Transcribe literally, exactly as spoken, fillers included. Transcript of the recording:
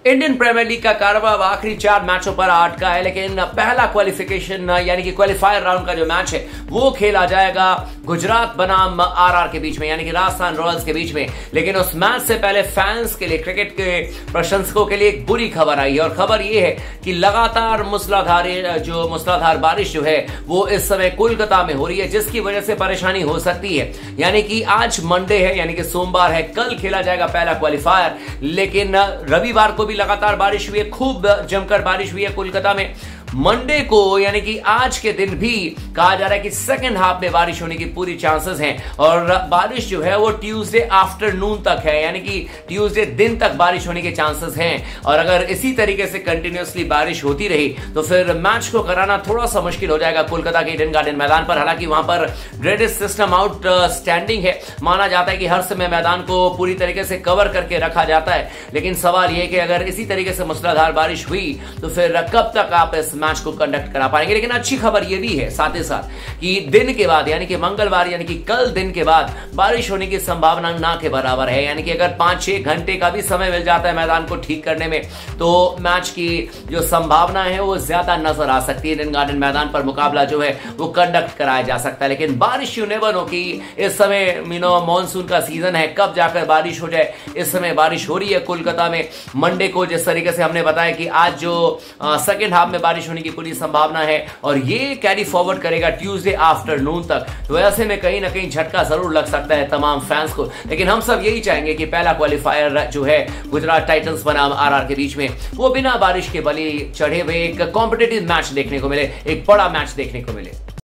Indian premiere league का कारोबार अब आखिरी चार मैचों पर अटका है, लेकिन पहला क्वालिफिकेशन यानी कि क्वालिफायर राउंड का जो मैच है वो खेला जाएगा गुजरात बनाम आरआर के बीच में, यानी कि राजस्थान रॉयल्स के बीच में। लेकिन उस मैच से पहले फैंस के लिए, क्रिकेट के प्रशंसकों के लिए एक बुरी खबर आई है, और खबर ये है कि लगातार मूसलाधार जो मूसलाधार बारिश जो है वो इस समय कोलकाता में हो रही है, जिसकी वजह से परेशानी हो सकती है। यानी कि आज मंडे है, यानी कि सोमवार है, कल खेला जाएगा पहला क्वालिफायर, लेकिन रविवार को लगातार बारिश हुई है, खूब जमकर बारिश हुई है कोलकाता में। मंडे को यानी कि आज के दिन भी कहा जा रहा है कि सेकंड हाफ में बारिश होने की पूरी चांसेस हैं, और बारिश जो है वो ट्यूसडे आफ्टरनून तक है, यानी कि ट्यूसडे दिन तक बारिश होने के चांसेस हैं। और अगर इसी तरीके से कंटिन्यूअसली बारिश होती रही तो फिर मैच को कराना थोड़ा सा मुश्किल हो जाएगा कोलकाता के ईडन गार्डन मैदान पर। हालांकि वहां पर ड्रेनेज सिस्टम आउट स्टैंडिंग है, माना जाता है कि हर समय मैदान को पूरी तरीके से कवर करके रखा जाता है। लेकिन सवाल यह कि अगर इसी तरीके से मूसलाधार बारिश हुई तो फिर कब तक आप इस मैच को कंडक्ट करा पाएंगे। लेकिन अच्छी खबर यह भी है साथ ही साथ कि दिन के बाद यानी कि मंगलवार यानी कि कल दिन के बाद बारिश होने की संभावना ना के बराबर है। यानी कि अगर पांच छह घंटे का भी समय मिल जाता है मैदान को ठीक करने में तो मैच की जो संभावना है वो ज्यादा नजर आ सकती है। ईडन गार्डन मैदान पर मुकाबला जो है वो कंडक्ट कराया जा सकता है। लेकिन बारिश यू नेवर नो कि इस समय मीनो मानसून का सीजन है, कब जाकर बारिश हो जाए। इस समय बारिश हो रही है कोलकाता में मंडे को, जिस तरीके से हमने बताया कि आज जो सेकेंड हाफ में बारिश होने की पूरी संभावना है और ये कैरी फॉरवर्ड करेगा ट्यूसडे आफ्टरनून तक। तो ऐसे में कहीं ना कहीं झटका जरूर लग सकता है तमाम फैंस को। लेकिन हम सब यही चाहेंगे कि पहला क्वालिफायर जो है गुजरात टाइटंस बनाम आरआर के बीच में वो बिना बारिश के बलि चढ़े हुए एक कॉम्पिटिटिव मैच देखने को मिले, एक बड़ा मैच देखने को मिले।